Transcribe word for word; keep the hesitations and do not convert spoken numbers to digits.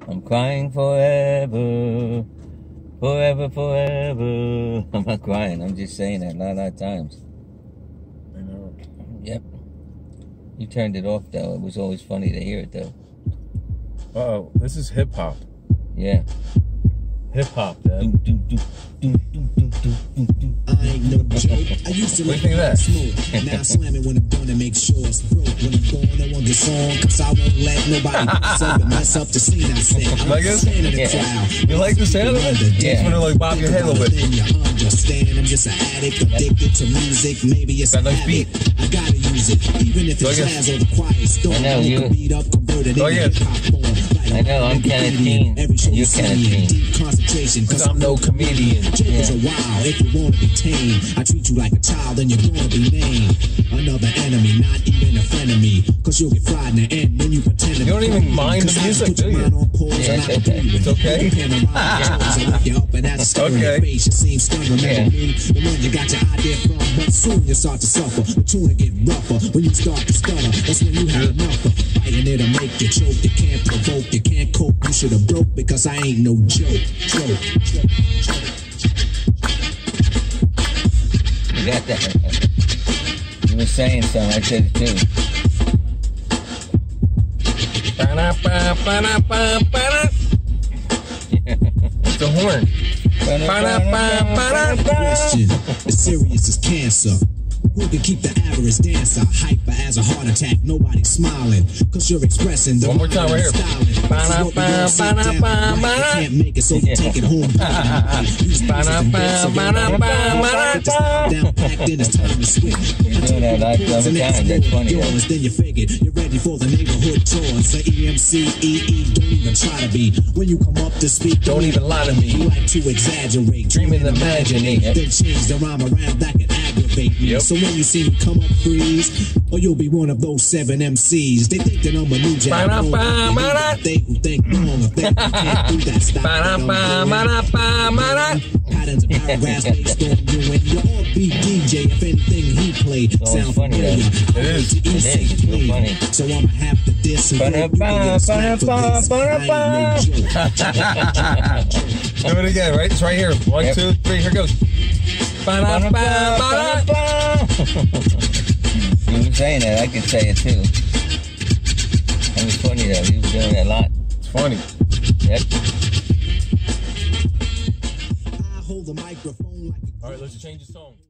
I'm crying forever, forever, forever. I'm not crying. I'm just saying that a lot, lot of times. I know. Yep. You turned it off though. It was always funny to hear it though. Uh oh, this is hip hop. Yeah. Hip hop, Dad. I ain't no joke. I used to what do you think of that? Smoke. Now I slam it when I'm done and make sure it's broke. When I'm gone, I want this song, cause I won't let nobody mess up the scene I set. I'm like this? Yeah. You like the sound of it? Yeah. You just want to like bob your head a little bit. You understand, I'm just an addict, addicted to music. Maybe it's that a nice beat. I gotta use it, even if it's jazz or the quiet storm. I know you. Beat up, converted oh yeah. I know. I'm kind of teen. You're kind of teen. Concentration, cause I'm no comedian. Jokers are wild if you wanna be tame. I treat you like a child and you're gonna be named another enemy, not even a friend of me. Cause you'll get fried in the end when you pretend to be. You don't even mind the music, do you? Yeah, it's okay. It's okay. Okay. You seem stern, remember me? The one you got your idea from, but soon you start to suffer. The tune get rougher when you start to stutter. That's when you have enough of fighting it'll make you choke. You can't provoke, you can't cope. You should have broke because I ain't no joke. Joke, joke, joke. You got that. You were saying something. I said it too. It's the horn. Question. As serious as cancer. Who can keep the average dancer hyper as a heart attack? Nobody's smiling, cause you're expressing the one more time right here. Can't make it, so you take it home. Down packed in, it's time to switch. You're doing that like another time. That's funny. Then you figured you're ready for the neighborhood tour. Say E M C, E E, don't even try to be. When you come up to speak, don't even lie to me. You like to exaggerate, dreaming, imagining, then change the rhyme around that can aggravate me. Yep. So when you see me come up, freeze, or you'll be one of those seven M Cs. They think that I'm a new jack. They who think wrong, if they can't do that style. Patterns and paragraphs based on you and your offbeat D J. If anything he played sound funny, familiar, it is. It is. It's real funny. So I'ma have to diss and go. Do it again, right? It's right here. One, yep. two, three. Here goes. You were saying that. I could say it too. That was funny though. You were doing that a lot. It's funny. Yep. I hold the microphone like. All right, let's change the song.